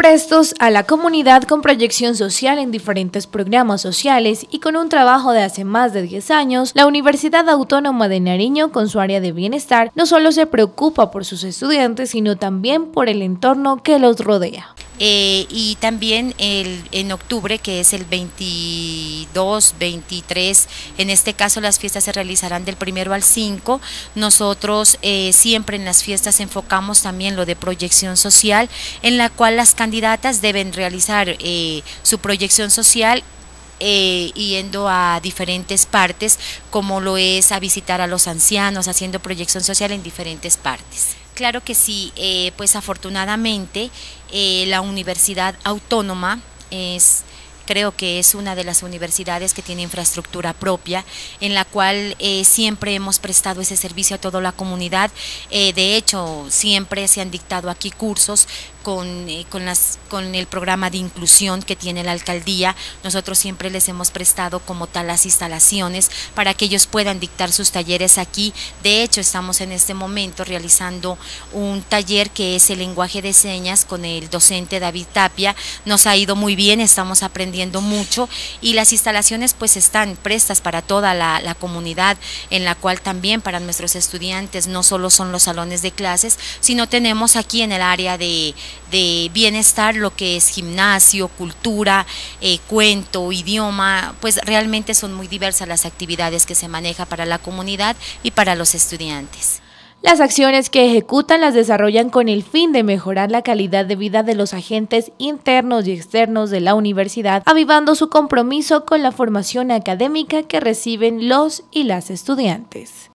Prestos a la comunidad con proyección social en diferentes programas sociales y con un trabajo de hace más de 10 años, la Universidad Autónoma de Nariño, con su área de bienestar, no solo se preocupa por sus estudiantes, sino también por el entorno que los rodea. Y también en octubre, que es el 22, 23, en este caso las fiestas se realizarán del 1 al 5. Nosotros siempre en las fiestas enfocamos también lo de proyección social, en la cual las candidatas deben realizar su proyección social yendo a diferentes partes, como lo es a visitar a los ancianos, haciendo proyección social en diferentes partes. Claro que sí, pues afortunadamente la Universidad Autónoma creo que es una de las universidades que tiene infraestructura propia, en la cual siempre hemos prestado ese servicio a toda la comunidad. De hecho, siempre se han dictado aquí cursos con el programa de inclusión que tiene la alcaldía. Nosotros siempre les hemos prestado como tal las instalaciones para que ellos puedan dictar sus talleres aquí. De hecho, estamos en este momento realizando un taller que es el lenguaje de señas con el docente David Tapia. Nos ha ido muy bien, estamos aprendiendo mucho y las instalaciones pues están prestas para toda la comunidad, en la cual también para nuestros estudiantes no solo son los salones de clases, sino tenemos aquí en el área de bienestar lo que es gimnasio, cultura, cuento, idioma. Pues realmente son muy diversas las actividades que se maneja para la comunidad y para los estudiantes. Las acciones que ejecutan las desarrollan con el fin de mejorar la calidad de vida de los agentes internos y externos de la universidad, avivando su compromiso con la formación académica que reciben los y las estudiantes.